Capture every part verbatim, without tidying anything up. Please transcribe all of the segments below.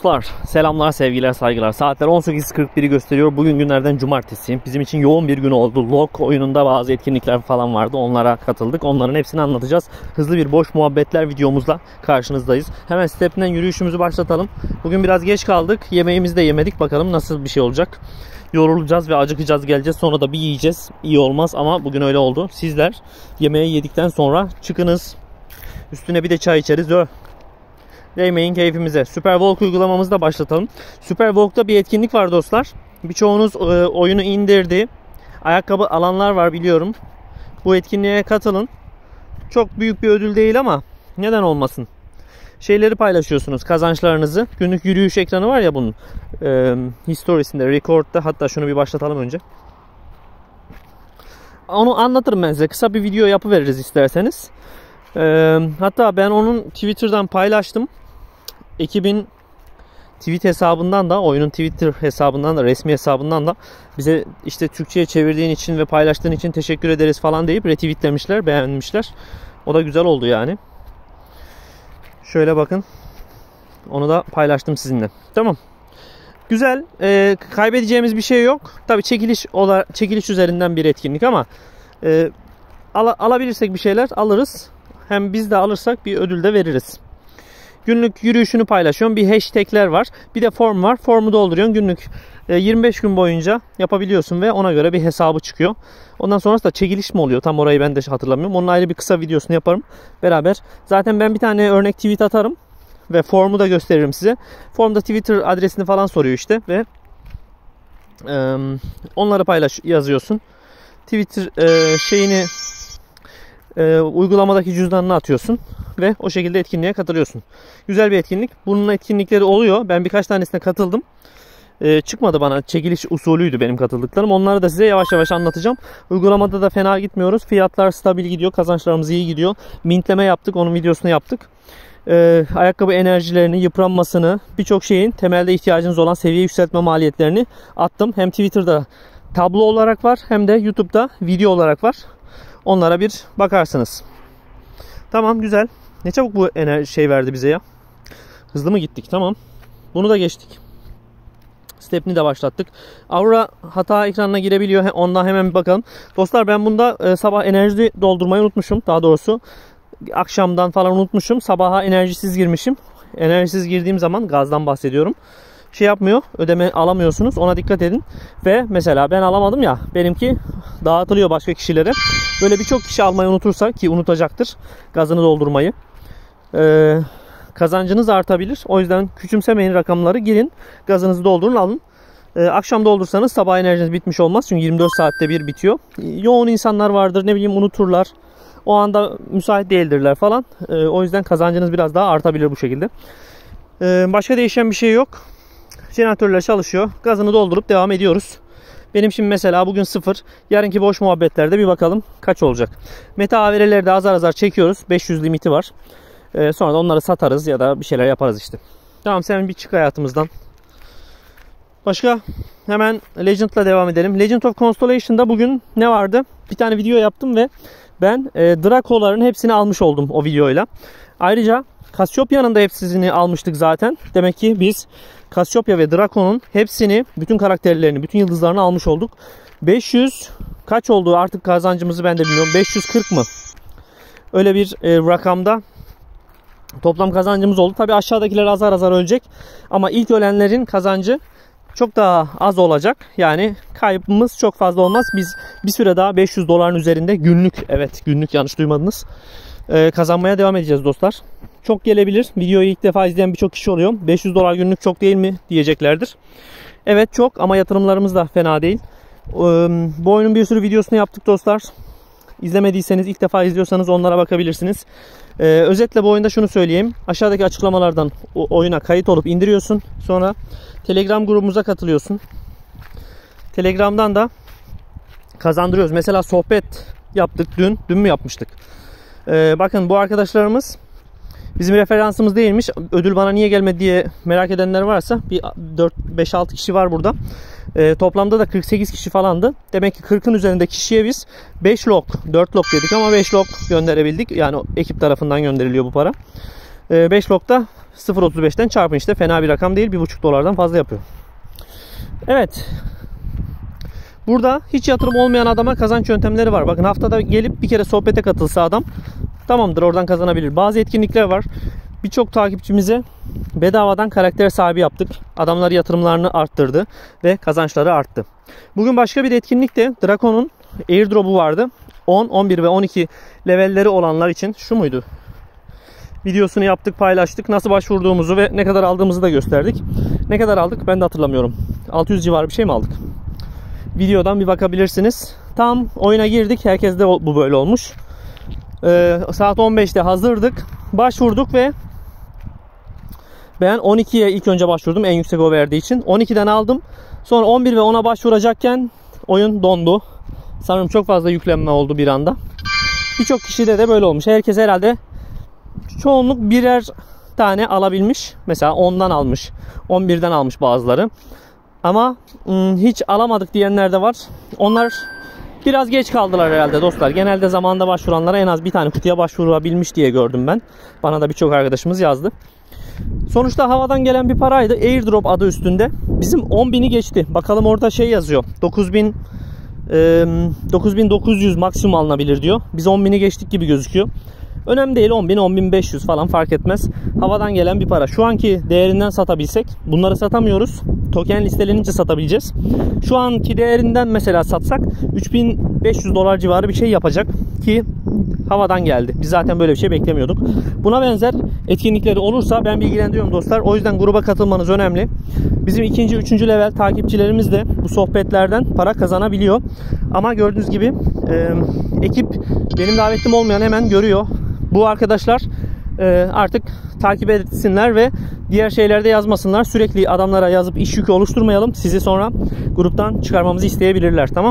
Dostlar selamlar, sevgiler, saygılar. Saatler on sekiz kırk biri gösteriyor. Bugün günlerden cumartesi. Bizim için yoğun bir gün oldu. Lok oyununda bazı etkinlikler falan vardı. Onlara katıldık. Onların hepsini anlatacağız. Hızlı bir boş muhabbetler videomuzla karşınızdayız. Hemen step'ten yürüyüşümüzü başlatalım. Bugün biraz geç kaldık. Yemeğimizi de yemedik. Bakalım nasıl bir şey olacak. Yorulacağız ve acıkacağız, geleceğiz. Sonra da bir yiyeceğiz. İyi olmaz ama bugün öyle oldu. Sizler yemeği yedikten sonra çıkınız. Üstüne bir de çay içeriz. Ö. Değmeyin keyfimize. Superwalk uygulamamızı da başlatalım. Superwalk'ta bir etkinlik var dostlar. Birçoğunuz e, oyunu indirdi. Ayakkabı alanlar var biliyorum. Bu etkinliğe katılın. Çok büyük bir ödül değil ama neden olmasın. Şeyleri paylaşıyorsunuz, kazançlarınızı. Günlük yürüyüş ekranı var ya bunun. E, Historisinde, Record'da. Hatta şunu bir başlatalım önce. Onu anlatırım ben size. Kısa bir video yapıveririz isterseniz. E, hatta ben onun Twitter'dan paylaştım. Ekibin tweet hesabından da, oyunun Twitter hesabından da, resmi hesabından da bize işte Türkçe'ye çevirdiğin için ve paylaştığın için teşekkür ederiz falan deyip retweetlemişler, beğenmişler. O da güzel oldu yani. Şöyle bakın. Onu da paylaştım sizinle. Tamam. Güzel. Ee, kaybedeceğimiz bir şey yok. Tabii çekiliş olarak, çekiliş üzerinden bir etkinlik ama e, al, alabilirsek bir şeyler alırız. Hem biz de alırsak bir ödül de veririz. Günlük yürüyüşünü paylaşıyorsun. Bir hashtagler var. Bir de form var. Formu dolduruyorsun. Günlük yirmi beş gün boyunca yapabiliyorsun ve ona göre bir hesabı çıkıyor. Ondan sonrası da çekiliş mi oluyor? Tam orayı ben de hatırlamıyorum. Onun ayrı bir kısa videosunu yaparım beraber. Zaten ben bir tane örnek tweet atarım ve formu da gösteririm size. Formda Twitter adresini falan soruyor işte ve e, onları paylaş yazıyorsun. Twitter e, şeyini e, uygulamadaki cüzdanına atıyorsun. Ve o şekilde etkinliğe katılıyorsun. Güzel bir etkinlik. Bunun etkinlikleri oluyor. Ben birkaç tanesine katıldım. Ee, çıkmadı bana. Çekiliş usulüydü benim katıldıklarım. Onları da size yavaş yavaş anlatacağım. Uygulamada da fena gitmiyoruz. Fiyatlar stabil gidiyor. Kazançlarımız iyi gidiyor. Mintleme yaptık. Onun videosunu yaptık. Ee, ayakkabı enerjilerini, yıpranmasını, birçok şeyin temelde ihtiyacınız olan seviye yükseltme maliyetlerini attım. Hem Twitter'da tablo olarak var. Hem de YouTube'da video olarak var. Onlara bir bakarsınız. Tamam, güzel. Ne çabuk bu enerji şey verdi bize ya. Hızlı mı gittik? Tamam. Bunu da geçtik. Step'ini de başlattık. Aura hata ekranına girebiliyor. Ondan hemen bir bakalım. Dostlar ben bunda e, sabah enerji doldurmayı unutmuşum. Daha doğrusu akşamdan falan unutmuşum. Sabaha enerjisiz girmişim. Enerjisiz girdiğim zaman, gazdan bahsediyorum, şey yapmıyor. Ödeme alamıyorsunuz. Ona dikkat edin. Ve mesela ben alamadım ya. Benimki dağıtılıyor başka kişilere. Böyle birçok kişi almayı unutursa, ki unutacaktır gazını doldurmayı, Ee, kazancınız artabilir. O yüzden küçümsemeyin rakamları. Girin, gazınızı doldurun, alın. Ee, akşam doldursanız sabah enerjiniz bitmiş olmaz. Çünkü yirmi dört saatte bir bitiyor. Yoğun insanlar vardır, ne bileyim unuturlar. O anda müsait değildirler falan. Ee, o yüzden kazancınız biraz daha artabilir bu şekilde. Ee, başka değişen bir şey yok. Jeneratörler çalışıyor. Gazını doldurup devam ediyoruz. Benim şimdi mesela bugün sıfır. Yarınki boş muhabbetlerde bir bakalım kaç olacak. Meta A V R'leri de azar azar çekiyoruz. beş yüz limiti var. Ee, sonra da onları satarız ya da bir şeyler yaparız işte. Tamam, sen bir çık hayatımızdan. Başka hemen Legend'la devam edelim. Legend of Constellation'da bugün ne vardı? Bir tane video yaptım ve ben e, Draco'ların hepsini almış oldum o videoyla. Ayrıca Cassiopeia'nın da hepsini almıştık zaten. Demek ki biz Cassiopeia ve Draco'nun hepsini, bütün karakterlerini, bütün yıldızlarını almış olduk. beş yüz kaç oldu artık kazancımızı ben de bilmiyorum. beş yüz kırk mı? Öyle bir e, rakamda toplam kazancımız oldu. Tabi aşağıdakiler azar azar ölecek. Ama ilk ölenlerin kazancı çok daha az olacak. Yani kaybımız çok fazla olmaz. Biz bir süre daha beş yüz doların üzerinde günlük, evet günlük, yanlış duymadınız, Ee, kazanmaya devam edeceğiz dostlar. Çok gelebilir. Videoyu ilk defa izleyen birçok kişi oluyor. beş yüz dolar günlük çok değil mi diyeceklerdir. Evet çok, ama yatırımlarımız da fena değil. Ee, bu oyunun bir sürü videosunu yaptık dostlar. İzlemediyseniz, ilk defa izliyorsanız onlara bakabilirsiniz. Ee, özetle bu oyunda şunu söyleyeyim. Aşağıdaki açıklamalardan o oyuna kayıt olup indiriyorsun. Sonra Telegram grubumuza katılıyorsun. Telegram'dan da kazandırıyoruz. Mesela sohbet yaptık dün. Dün mü yapmıştık? Ee, bakın bu arkadaşlarımız bizim referansımız değilmiş. Ödül bana niye gelmedi diye merak edenler varsa bir dört beş altı kişi var burada. Ee, toplamda da kırk sekiz kişi falandı. Demek ki kırkın üzerinde kişiye biz beş lok, dört lok dedik ama beş lok gönderebildik. Yani ekip tarafından gönderiliyor bu para. beş nokta sıfır otuz beşten çarpın işte. Fena bir rakam değil. bir buçuk dolardan fazla yapıyor. Evet. Burada hiç yatırım olmayan adama kazanç yöntemleri var. Bakın haftada gelip bir kere sohbete katılsa adam tamamdır, oradan kazanabilir. Bazı etkinlikler var. Birçok takipçimize bedavadan karakter sahibi yaptık. Adamlar yatırımlarını arttırdı ve kazançları arttı. Bugün başka bir etkinlikte Draco'nun airdrop'u vardı. on, on bir ve on iki levelleri olanlar için şu muydu? Videosunu yaptık, paylaştık. Nasıl başvurduğumuzu ve ne kadar aldığımızı da gösterdik. Ne kadar aldık ben de hatırlamıyorum. altı yüz civarı bir şey mi aldık? Videodan bir bakabilirsiniz. Tam oyuna girdik. Herkeste bu böyle olmuş. Ee, saat on beşte hazırdık. Başvurduk ve ben on ikiye ilk önce başvurdum. En yüksek o verdiği için. on ikiden aldım. Sonra on bir ve ona başvuracakken oyun dondu. Sanırım çok fazla yüklenme oldu bir anda. Birçok kişide de böyle olmuş. Herkes herhalde çoğunluk birer tane alabilmiş. Mesela ondan almış. on birden almış bazıları. Ama ım, hiç alamadık diyenler de var. Onlar biraz geç kaldılar herhalde dostlar. Genelde zamanında başvuranlara en az bir tane kutuya başvurabilmiş diye gördüm ben. Bana da birçok arkadaşımız yazdı. Sonuçta havadan gelen bir paraydı. Airdrop adı üstünde. Bizim on bini geçti. Bakalım orada şey yazıyor. dokuz bin, dokuz bin dokuz yüz maksimum alınabilir diyor. Biz on bini geçtik gibi gözüküyor. Önemli değil, on bin, on bin beş yüz falan fark etmez. Havadan gelen bir para. Şu anki değerinden satabilsek, bunları satamıyoruz. Token listelenince satabileceğiz. Şu anki değerinden mesela satsak üç bin beş yüz dolar civarı bir şey yapacak ki havadan geldi. Biz zaten böyle bir şey beklemiyorduk. Buna benzer etkinlikleri olursa ben bilgilendiriyorum dostlar. O yüzden gruba katılmanız önemli. Bizim ikinci, üçüncü level takipçilerimiz de bu sohbetlerden para kazanabiliyor. Ama gördüğünüz gibi e, ekip benim davetlim olmayan hemen görüyor. Bu arkadaşlar e, artık takip etsinler ve diğer şeylerde yazmasınlar. Sürekli adamlara yazıp iş yükü oluşturmayalım. Sizi sonra gruptan çıkarmamızı isteyebilirler. Tamam.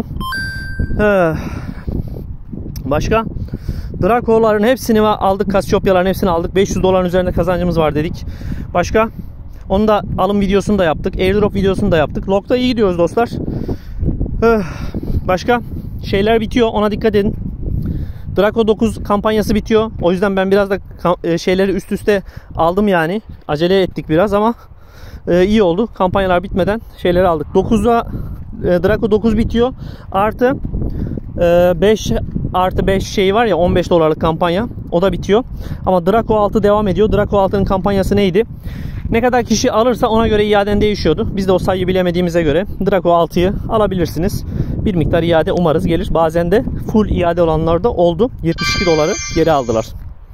Başka? Draco'ların hepsini aldık. Cassiopea'ların hepsini aldık. beş yüz doların üzerinde kazancımız var dedik. Başka? Onu da alım videosunu da yaptık. Airdrop videosunu da yaptık. Log'da iyi gidiyoruz dostlar. Başka? Şeyler bitiyor. Ona dikkat edin. Draco dokuz kampanyası bitiyor. O yüzden ben biraz da şeyleri üst üste aldım yani. Acele ettik biraz ama iyi oldu. Kampanyalar bitmeden şeyleri aldık. dokuzda Draco dokuz bitiyor. Artı beş artı beş şeyi var ya, on beş dolarlık kampanya. O da bitiyor. Ama Draco altı devam ediyor. Draco altının kampanyası neydi? Ne kadar kişi alırsa ona göre iaden değişiyordu. Biz de o sayıyı bilemediğimize göre Draco altıyı alabilirsiniz. Bir miktar iade umarız gelir. Bazen de full iade olanlar da oldu. yetmiş iki doları geri aldılar.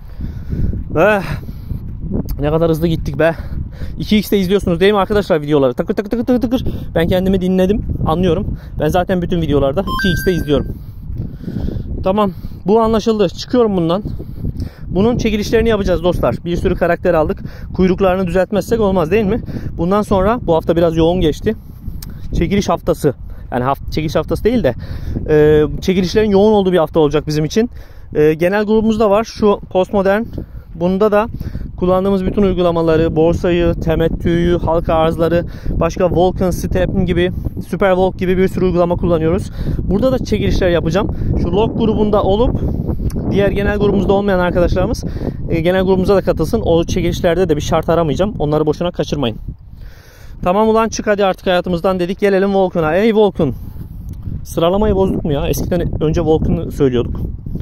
Eh, ne kadar hızlı gittik be. iki x'te izliyorsunuz değil mi arkadaşlar videoları? Takır takır takır takır takır. Ben kendimi dinledim. Anlıyorum. Ben zaten bütün videolarda iki x'te izliyorum. Tamam. Bu anlaşıldı. Çıkıyorum bundan. Bunun çekilişlerini yapacağız dostlar. Bir sürü karakter aldık. Kuyruklarını düzeltmezsek olmaz değil mi? Bundan sonra bu hafta biraz yoğun geçti. Çekiliş haftası. Yani hafta, çekiliş haftası değil de e, çekilişlerin yoğun olduğu bir hafta olacak bizim için. E, genel grubumuz da var. Şu postmodern. Bunda da kullandığımız bütün uygulamaları, borsayı, temettüyü, halka arzları, başka Vulcan, Step gibi, Supervolk gibi bir sürü uygulama kullanıyoruz. Burada da çekilişler yapacağım. Şu log grubunda olup diğer genel grubumuzda olmayan arkadaşlarımız e, genel grubumuza da katılsın. O çekilişlerde de bir şart aramayacağım. Onları boşuna kaçırmayın. Tamam ulan, çık hadi artık hayatımızdan dedik. Gelelim Vulcan'a. Ey Vulcan. Sıralamayı bozduk mu ya? Eskiden önce Vulcan'ı söylüyorduk.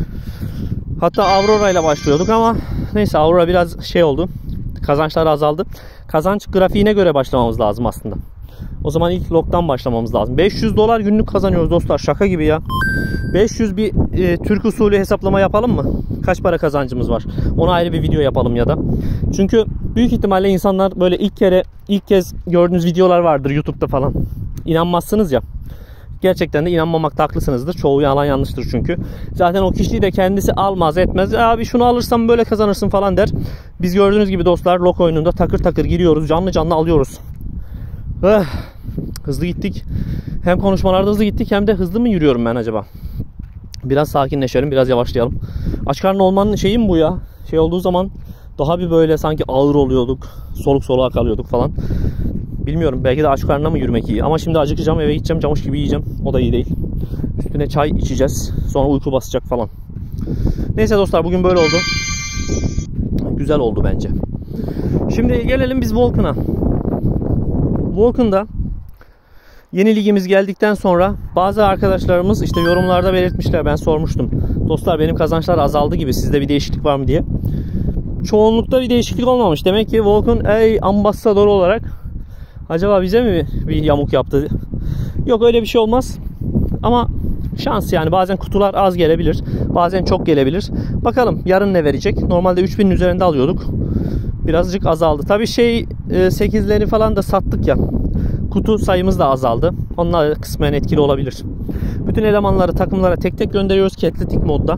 Hatta Aurora ile başlıyorduk ama neyse, Aurora biraz şey oldu. Kazançlar azaldı. Kazanç grafiğine göre başlamamız lazım aslında. O zaman ilk log'dan başlamamız lazım. beş yüz dolar günlük kazanıyoruz dostlar. Şaka gibi ya. beş yüz bir e, Türk usulü hesaplama yapalım mı? Kaç para kazancımız var? Ona ayrı bir video yapalım ya da. Çünkü büyük ihtimalle insanlar böyle ilk kere ilk kez gördüğünüz videolar vardır YouTube'da falan. İnanmazsınız ya. Gerçekten de inanmamakta haklısınızdır. Çoğu yalan yanlıştır çünkü. Zaten o kişiyi de kendisi almaz etmez. Abi şunu alırsam böyle kazanırsın falan der. Biz gördüğünüz gibi dostlar log oyununda takır takır giriyoruz. Canlı canlı alıyoruz. Eh, hızlı gittik. Hem konuşmalarda hızlı gittik hem de hızlı mı yürüyorum ben acaba? Biraz sakinleşelim, biraz yavaşlayalım. Aç karnı olmanın şeyi mi bu ya? Şey olduğu zaman daha bir böyle sanki ağır oluyorduk. Soluk soluğa kalıyorduk falan. Bilmiyorum, belki de aç karnına mı yürümek iyi. Ama şimdi acıkacağım, eve gideceğim, camış gibi yiyeceğim. O da iyi değil. Üstüne çay içeceğiz. Sonra uyku basacak falan. Neyse dostlar, bugün böyle oldu. Güzel oldu bence. Şimdi gelelim biz Vulcan'a. Vulcan'da yeni ligimiz geldikten sonra bazı arkadaşlarımız işte yorumlarda belirtmişler. Ben sormuştum. Dostlar benim kazançlar azaldı gibi. Sizde bir değişiklik var mı diye. Çoğunlukta bir değişiklik olmamış. Demek ki Vulcan ey ambasador olarak acaba bize mi bir yamuk yaptı? Yok, öyle bir şey olmaz. Ama şans yani. Bazen kutular az gelebilir. Bazen çok gelebilir. Bakalım yarın ne verecek? Normalde üç binin üzerinde alıyorduk. Birazcık azaldı. Tabii şey sekizleri falan da sattık ya. Kutu sayımız da azaldı. Onlar kısmen etkili olabilir. Bütün elemanları takımlara tek tek gönderiyoruz Catletic modda.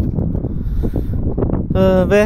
Ee, ve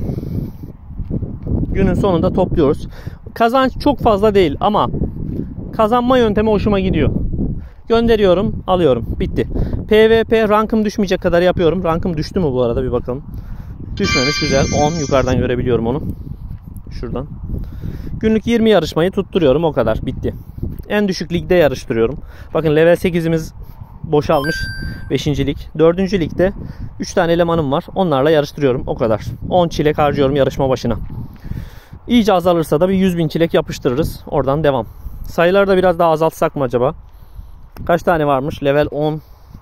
günün sonunda topluyoruz. Kazanç çok fazla değil ama kazanma yöntemi hoşuma gidiyor. Gönderiyorum, alıyorum. Bitti. P V P rankım düşmeyecek kadar yapıyorum. Rankım düştü mü bu arada bir bakalım. Düşmemiş, güzel. on yukarıdan görebiliyorum onu. Şuradan. Günlük yirmi yarışmayı tutturuyorum, o kadar. Bitti. En düşük ligde yarıştırıyorum. Bakın level sekizimiz boşalmış. beşinci lig. dördüncü ligde üç tane elemanım var. Onlarla yarıştırıyorum. O kadar. on çilek harcıyorum yarışma başına. İyice azalırsa da bir yüz bin çilek yapıştırırız. Oradan devam. Sayıları da biraz daha azaltsak mı acaba? Kaç tane varmış? Level on.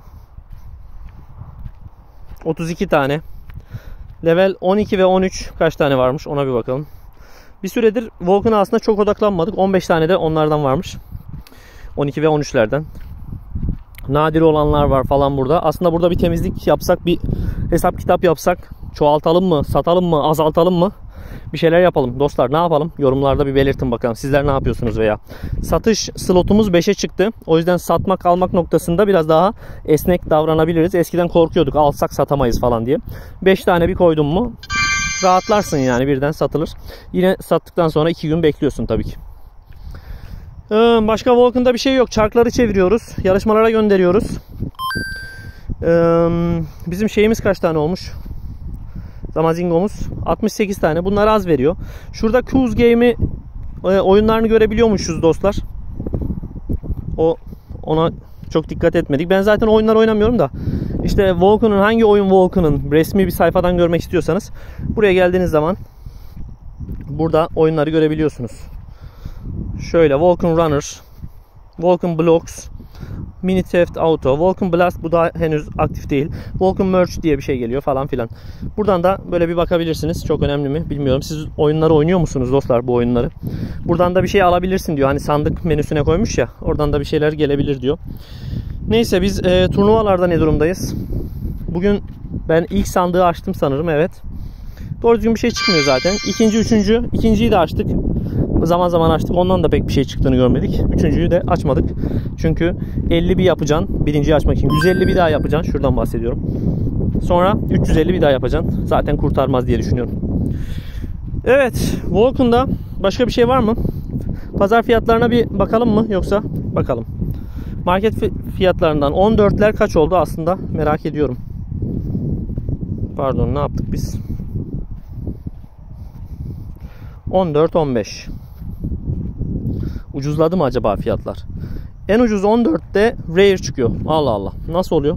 otuz iki tane. Level on iki ve on üç kaç tane varmış? Ona bir bakalım. Bir süredir Vulcan'a aslında çok odaklanmadık. on beş tane de onlardan varmış. on iki ve on üçlerden. Nadir olanlar var falan burada. Aslında burada bir temizlik yapsak, bir hesap kitap yapsak, çoğaltalım mı, satalım mı, azaltalım mı? Bir şeyler yapalım. Dostlar ne yapalım? Yorumlarda bir belirtin bakalım. Sizler ne yapıyorsunuz veya. Satış slotumuz beşe çıktı. O yüzden satmak almak noktasında biraz daha esnek davranabiliriz. Eskiden korkuyorduk alsak satamayız falan diye. beş tane bir koydum mu rahatlarsın yani, birden satılır. Yine sattıktan sonra iki gün bekliyorsun tabii ki. Ee, başka Vulcan'da bir şey yok. Çarkları çeviriyoruz. Yarışmalara gönderiyoruz. Ee, bizim şeyimiz kaç tane olmuş? Zamazingomuz altmış sekiz tane. Bunlar az veriyor. Şurada Cruise Game'i e, oyunlarını görebiliyormuşuz dostlar. O ona çok dikkat etmedik. Ben zaten oyunlar oynamıyorum da. İşte Vulcan'ın, hangi oyun Vulcan'ın resmi bir sayfadan görmek istiyorsanız buraya geldiğiniz zaman burada oyunları görebiliyorsunuz. Şöyle Vulcan Runner, Vulcan Blocks, Mini Theft Auto, Vulcan Blast, bu da henüz aktif değil. Vulcan Merch diye bir şey geliyor falan filan. Buradan da böyle bir bakabilirsiniz. Çok önemli mi bilmiyorum. Siz oyunları oynuyor musunuz dostlar, bu oyunları? Buradan da bir şey alabilirsin diyor. Hani sandık menüsüne koymuş ya. Oradan da bir şeyler gelebilir diyor. Neyse biz e, turnuvalarda ne durumdayız? Bugün ben ilk sandığı açtım sanırım, evet. Doğru düzgün bir şey çıkmıyor zaten. İkinci, üçüncü. İkinciyi de açtık. Zaman zaman açtık. Ondan da pek bir şey çıktığını görmedik. Üçüncüyü de açmadık. Çünkü elli bir yapacaksın. Birinciyi açmak için. yüz elli bir daha yapacaksın. Şuradan bahsediyorum. Sonra üç yüz elli bir daha yapacaksın. Zaten kurtarmaz diye düşünüyorum. Evet. Vulcan'da başka bir şey var mı? Pazar fiyatlarına bir bakalım mı? Yoksa bakalım. Market fiyatlarından on dörtler kaç oldu aslında? Merak ediyorum. Pardon, ne yaptık biz? on dört on beş. Ucuzladı mı acaba fiyatlar? En ucuz on dörtte Rare çıkıyor. Allah Allah. Nasıl oluyor?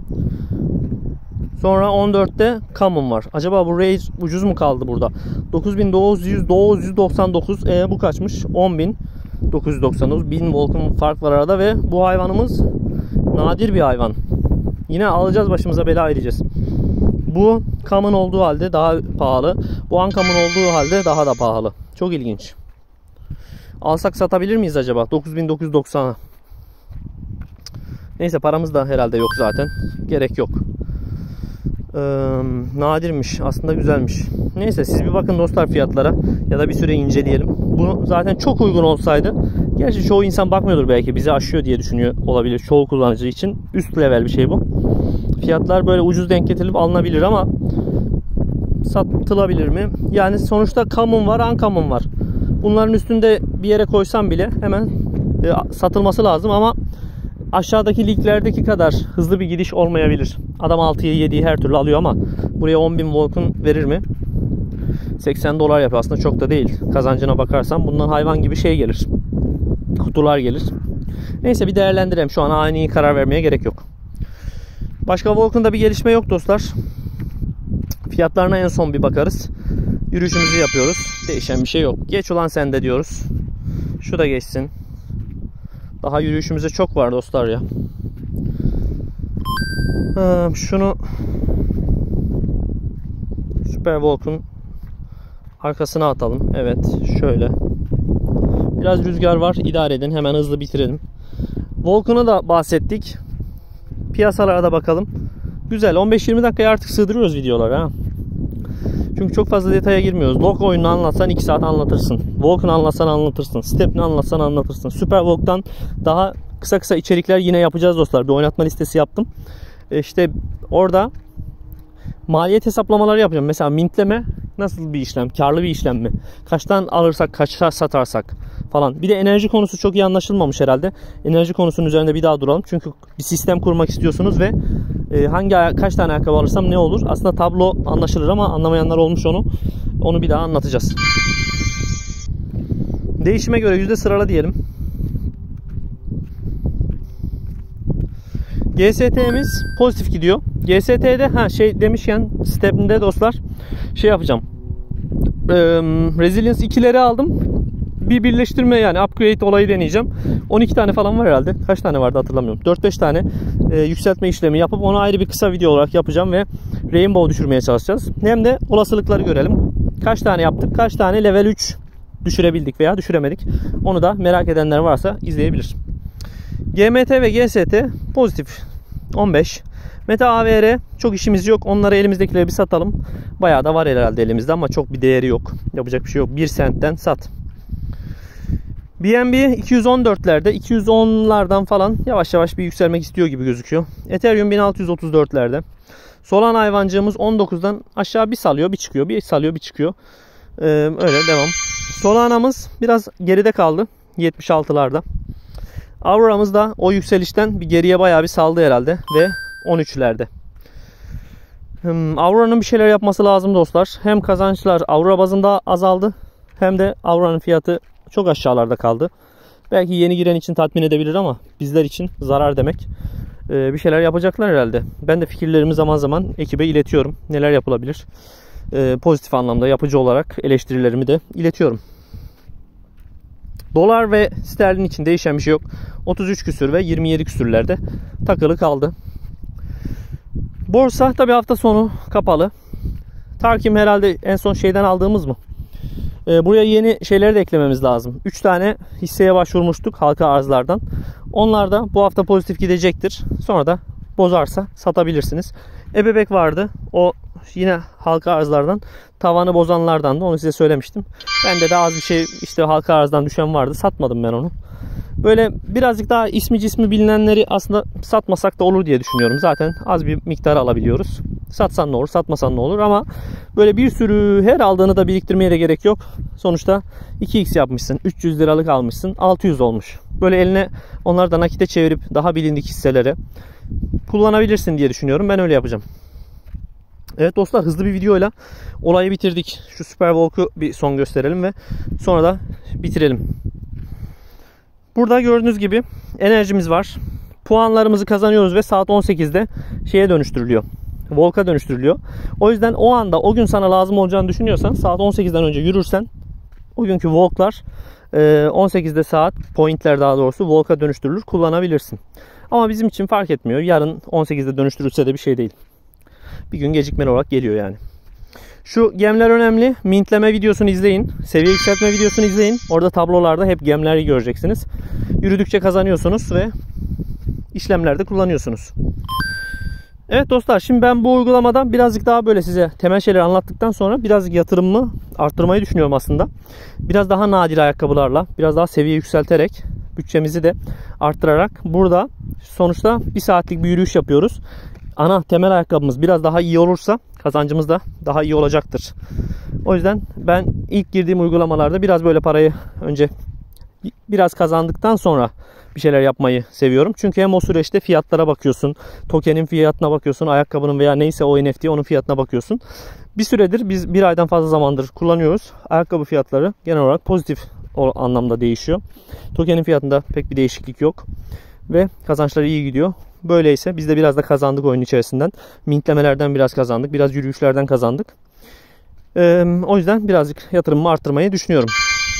Sonra on dörtte Common var. Acaba bu Rare ucuz mu kaldı burada? dokuz bin dokuz yüz doksan dokuz. E bu kaçmış? on bin dokuz yüz doksan dokuz. bin Vulcan fark var arada ve bu hayvanımız nadir bir hayvan. Yine alacağız, başımıza bela vereceğiz. Bu Common olduğu halde daha pahalı. Bu Uncommon olduğu halde daha da pahalı. Çok ilginç. Alsak satabilir miyiz acaba? dokuz bin dokuz yüz doksan'a. Neyse, paramız da herhalde yok zaten. Gerek yok. Ee, nadirmiş. Aslında güzelmiş. Neyse, siz bir bakın dostlar fiyatlara. Ya da bir süre inceleyelim. Bu zaten çok uygun olsaydı. Gerçi çoğu insan bakmıyordur belki. Bizi aşıyor diye düşünüyor olabilir. Çoğu kullanıcı için. Üst level bir şey bu. Fiyatlar böyle ucuz denk getirilip alınabilir ama satılabilir mi? Yani sonuçta Common var, Uncommon var. Bunların üstünde bir yere koysam bile hemen e, satılması lazım ama aşağıdaki liglerdeki kadar hızlı bir gidiş olmayabilir. Adam altıya yediyi her türlü alıyor ama buraya on bin Vulcan verir mi? seksen dolar yapıyor, aslında çok da değil. Kazancına bakarsan bundan hayvan gibi şey gelir. Kutular gelir. Neyse, bir değerlendirelim. Şu an ani karar vermeye gerek yok. Başka Vulcan'da bir gelişme yok dostlar. Fiyatlarına en son bir bakarız. Yürüyüşümüzü yapıyoruz. Değişen bir şey yok. Geç ulan sen de diyoruz. Şu da geçsin. Daha yürüyüşümüze çok var dostlar ya. Ha, şunu Superwalk'un arkasına atalım. Evet, şöyle. Biraz rüzgar var. İdare edin. Hemen hızlı bitirelim. Volkan'ı da bahsettik. Piyasalara da bakalım. Güzel. on beş yirmi dakikaya artık sığdırıyoruz videoları ha. Çünkü çok fazla detaya girmiyoruz. Log oyununu anlatsan iki saat anlatırsın. Volkan'ı anlatsan anlatırsın. Step'ini anlatsan anlatırsın. Superwalk'tan daha kısa kısa içerikler yine yapacağız dostlar. Bir oynatma listesi yaptım. İşte orada maliyet hesaplamaları yapacağım. Mesela mintleme nasıl bir işlem? Karlı bir işlem mi? Kaçtan alırsak, kaçta satarsak falan. Bir de enerji konusu çok iyi anlaşılmamış herhalde. Enerji konusunun üzerinde bir daha duralım. Çünkü bir sistem kurmak istiyorsunuz ve hangi kaç tane ayakkabı alırsam ne olur? Aslında tablo anlaşılır ama anlamayanlar olmuş onu. Onu bir daha anlatacağız. Değişime göre yüzde sırala diyelim. G S T'miz pozitif gidiyor. G S T'de ha şey demişken Step'inde dostlar şey yapacağım. Ee, Resilience ikileri aldım. Bir birleştirme yani upgrade olayı deneyeceğim. on iki tane falan var herhalde. Kaç tane vardı hatırlamıyorum. dört beş tane e, yükseltme işlemi yapıp onu ayrı bir kısa video olarak yapacağım ve Rainbow düşürmeye çalışacağız. Hem de olasılıkları görelim. Kaç tane yaptık? Kaç tane level üç düşürebildik veya düşüremedik? Onu da merak edenler varsa izleyebilir. G M T ve G S T pozitif on beş. Meta A V R çok işimiz yok. Onları elimizdekileri bir satalım. Bayağı da var herhalde elimizde ama çok bir değeri yok. Yapacak bir şey yok. bir sentten sat. B N B iki yüz on dörtlerde, iki yüz onlardan falan yavaş yavaş bir yükselmek istiyor gibi gözüküyor. Ethereum bin altı yüz otuz dörtlerde. Solana hayvancığımız on dokuzdan aşağı bir salıyor, bir çıkıyor, bir salıyor, bir çıkıyor. Ee, öyle devam. Solana'mız biraz geride kaldı. yetmiş altılarda. Aurora'mız da o yükselişten bir geriye bayağı bir saldı herhalde ve on üçlerde. Hmm, Aurora'nın bir şeyler yapması lazım dostlar. Hem kazançlar Aurora bazında azaldı hem de Aurora'nın fiyatı çok aşağılarda kaldı. Belki yeni giren için tatmin edebilir ama bizler için zarar demek. Ee, bir şeyler yapacaklar herhalde. Ben de fikirlerimi zaman zaman ekibe iletiyorum. Neler yapılabilir? Ee, pozitif anlamda yapıcı olarak eleştirilerimi de iletiyorum. Dolar ve sterlin için değişen bir şey yok. otuz üç küsür ve yirmi yedi küsürlerde takılı kaldı. Borsa tabi hafta sonu kapalı. Takvim herhalde en son şeyden aldığımız mı? Ee, buraya yeni şeyleri de eklememiz lazım. üç tane hisseye başvurmuştuk halka arzlardan. Onlar da bu hafta pozitif gidecektir. Sonra da bozarsa satabilirsiniz. Ebebek vardı. O yine halka arzlardan. Tavanı bozanlardan da, onu size söylemiştim. Bende de az bir şey işte halka arzdan düşen vardı. Satmadım ben onu. Böyle birazcık daha ismi cismi bilinenleri aslında satmasak da olur diye düşünüyorum. Zaten az bir miktar alabiliyoruz. Satsan ne olur, satmasan ne olur ama böyle bir sürü her aldığını da biriktirmeye de gerek yok. Sonuçta iki x yapmışsın. üç yüz liralık almışsın. altı yüz olmuş. Böyle eline onları da nakite çevirip daha bilindik hisselere kullanabilirsin diye düşünüyorum. Ben öyle yapacağım. Evet dostlar, hızlı bir videoyla olayı bitirdik. Şu Superwalk'u bir son gösterelim ve sonra da bitirelim. Burada gördüğünüz gibi enerjimiz var. Puanlarımızı kazanıyoruz ve saat on sekizde şeye dönüştürülüyor. Volk'a dönüştürülüyor. O yüzden o anda o gün sana lazım olacağını düşünüyorsan saat on sekizden önce yürürsen o günkü Volk'lar on sekizde saat pointler daha doğrusu Volk'a dönüştürülür, kullanabilirsin. Ama bizim için fark etmiyor. Yarın on sekizde dönüştürülse de bir şey değil. Bir gün gecikmeli olarak geliyor yani. Şu gemler önemli. Mintleme videosunu izleyin. Seviye yükseltme videosunu izleyin. Orada tablolarda hep gemleri göreceksiniz. Yürüdükçe kazanıyorsunuz ve işlemlerde kullanıyorsunuz. Evet dostlar, şimdi ben bu uygulamadan birazcık daha böyle size temel şeyleri anlattıktan sonra birazcık yatırımımı arttırmayı düşünüyorum aslında. Biraz daha nadir ayakkabılarla, biraz daha seviye yükselterek, bütçemizi de arttırarak burada sonuçta bir saatlik bir yürüyüş yapıyoruz. Ana temel ayakkabımız biraz daha iyi olursa kazancımız da daha iyi olacaktır. O yüzden ben ilk girdiğim uygulamalarda biraz böyle parayı önce biraz kazandıktan sonra bir şeyler yapmayı seviyorum. Çünkü hem o süreçte fiyatlara bakıyorsun, tokenin fiyatına bakıyorsun, ayakkabının veya neyse o N F T onun fiyatına bakıyorsun. Bir süredir, biz bir aydan fazla zamandır kullanıyoruz. Ayakkabı fiyatları genel olarak pozitif o anlamda değişiyor. Tokenin fiyatında pek bir değişiklik yok ve kazançları iyi gidiyor. Böyleyse biz de biraz da kazandık oyun içerisinden. Mintlemelerden biraz kazandık. Biraz yürüyüşlerden kazandık. Ee, o yüzden birazcık yatırımımı arttırmayı düşünüyorum.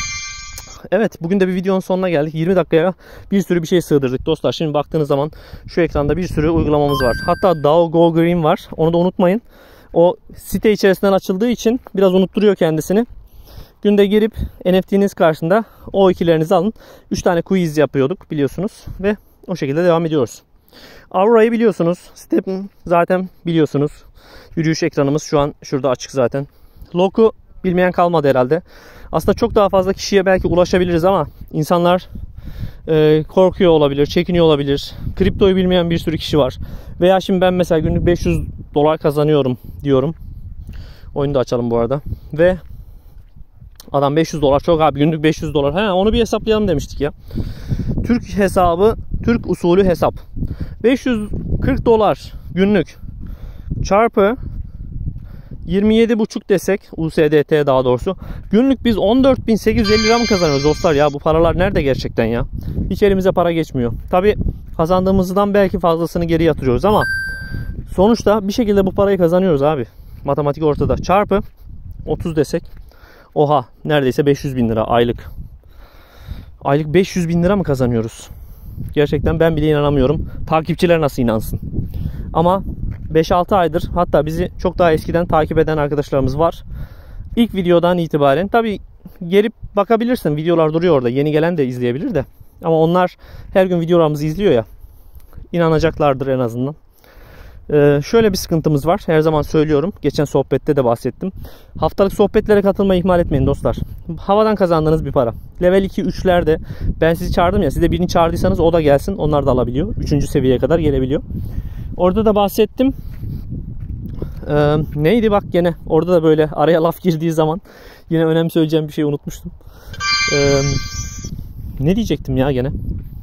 Evet, bugün de bir videonun sonuna geldik. yirmi dakikaya bir sürü bir şey sığdırdık dostlar. Şimdi baktığınız zaman şu ekranda bir sürü uygulamamız var. Hatta DAO Go Green var. Onu da unutmayın. O site içerisinden açıldığı için biraz unutturuyor kendisini. Günde girip N F T'niz karşında o ikilerinizi alın. üç tane quiz yapıyorduk biliyorsunuz. Ve o şekilde devam ediyoruz. Aurora'yı biliyorsunuz. Step'in zaten biliyorsunuz. Yürüyüş ekranımız şu an şurada açık zaten. Lock'u bilmeyen kalmadı herhalde. Aslında çok daha fazla kişiye belki ulaşabiliriz ama insanlar e, korkuyor olabilir, çekiniyor olabilir. Kriptoyu bilmeyen bir sürü kişi var. Veya şimdi ben mesela günlük beş yüz dolar kazanıyorum diyorum. Oyunu da açalım bu arada. Ve adam beş yüz dolar çok abi, günlük beş yüz dolar. He, onu bir hesaplayalım demiştik ya. Türk hesabı, Türk usulü hesap. beş yüz kırk dolar günlük çarpı yirmi yedi buçuk desek, U S D T daha doğrusu. Günlük biz on dört bin sekiz yüz elli lira mı kazanıyoruz dostlar ya? Bu paralar nerede gerçekten ya? Hiç elimize para geçmiyor. Tabi kazandığımızdan belki fazlasını geri yatırıyoruz ama sonuçta bir şekilde bu parayı kazanıyoruz abi. Matematik ortada. Çarpı otuz desek. Oha, neredeyse beş yüz bin lira aylık. Aylık beş yüz bin lira mı kazanıyoruz? Gerçekten ben bile inanamıyorum. Takipçiler nasıl inansın? Ama beş altı aydır, hatta bizi çok daha eskiden takip eden arkadaşlarımız var. İlk videodan itibaren tabi gelip bakabilirsin. Videolar duruyor orada. Yeni gelen de izleyebilir de. Ama onlar her gün videolarımızı izliyor ya. İnanacaklardır en azından. Ee, şöyle bir sıkıntımız var. Her zaman söylüyorum. Geçen sohbette de bahsettim. Haftalık sohbetlere katılmayı ihmal etmeyin dostlar. Havadan kazandığınız bir para. Level iki üçlerde ben sizi çağırdım ya. Siz de birini çağırdıysanız o da gelsin. Onlar da alabiliyor. Üçüncü seviyeye kadar gelebiliyor. Orada da bahsettim. Ee, neydi bak gene. Orada da böyle araya laf girdiği zaman yine önemli söyleyeceğim bir şey unutmuştum. Ee, ne diyecektim ya gene.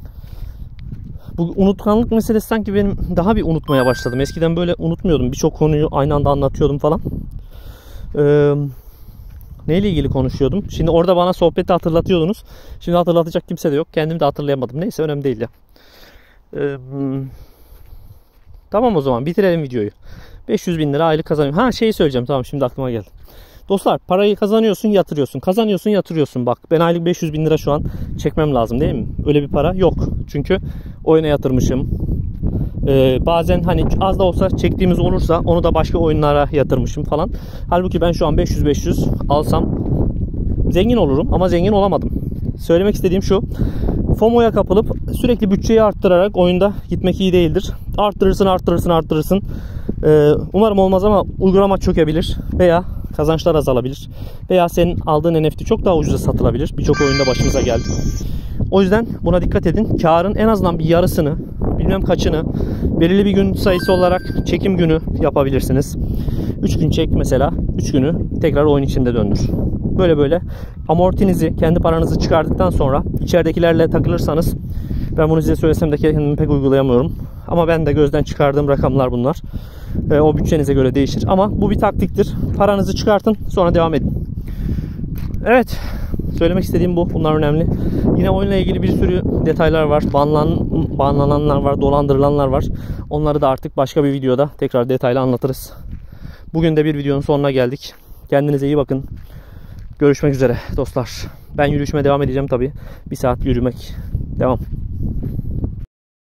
Bu unutkanlık meselesi sanki benim daha bir unutmaya başladım. Eskiden böyle unutmuyordum. Birçok konuyu aynı anda anlatıyordum falan. Ee, neyle ilgili konuşuyordum? Şimdi orada bana sohbeti hatırlatıyordunuz. Şimdi hatırlatacak kimse de yok. Kendim de hatırlayamadım. Neyse, önemli değil ya. Ee, tamam o zaman bitirelim videoyu. beş yüz bin lira aylık kazanıyorum. Ha şeyi söyleyeceğim, tamam şimdi aklıma geldi. Dostlar, parayı kazanıyorsun, yatırıyorsun. Kazanıyorsun, yatırıyorsun. Bak ben aylık beş yüz bin lira şu an çekmem lazım değil mi? Öyle bir para yok. Çünkü oyuna yatırmışım. Ee, bazen hani az da olsa çektiğimiz olursa onu da başka oyunlara yatırmışım falan. Halbuki ben şu an beş yüz beş yüz alsam zengin olurum ama zengin olamadım. Söylemek istediğim şu. FOMO'ya kapılıp sürekli bütçeyi arttırarak oyunda gitmek iyi değildir. Arttırırsın, arttırırsın, arttırırsın. Ee, umarım olmaz ama uygulama çökebilir veya kazançlar azalabilir. Veya senin aldığın N F T çok daha ucuza satılabilir. Birçok oyunda başımıza geldi. O yüzden buna dikkat edin. Karın en azından bir yarısını, bilmem kaçını belirli bir gün sayısı olarak çekim günü yapabilirsiniz. üç gün çek mesela. üç günü tekrar oyun içinde döndür. Böyle böyle amortinizi, kendi paranızı çıkardıktan sonra içeridekilerle takılırsanız, ben bunu size söylesem de kendimi pek uygulayamıyorum. Ama ben de gözden çıkardığım rakamlar bunlar. E, o bütçenize göre değişir. Ama bu bir taktiktir. Paranızı çıkartın, sonra devam edin. Evet. Söylemek istediğim bu. Bunlar önemli. Yine oyunla ilgili bir sürü detaylar var. Banlan, banlananlar var, dolandırılanlar var. Onları da artık başka bir videoda tekrar detaylı anlatırız. Bugün de bir videonun sonuna geldik. Kendinize iyi bakın. Görüşmek üzere dostlar. Ben yürüyüşüme devam edeceğim tabii. Bir saat yürümek. Devam.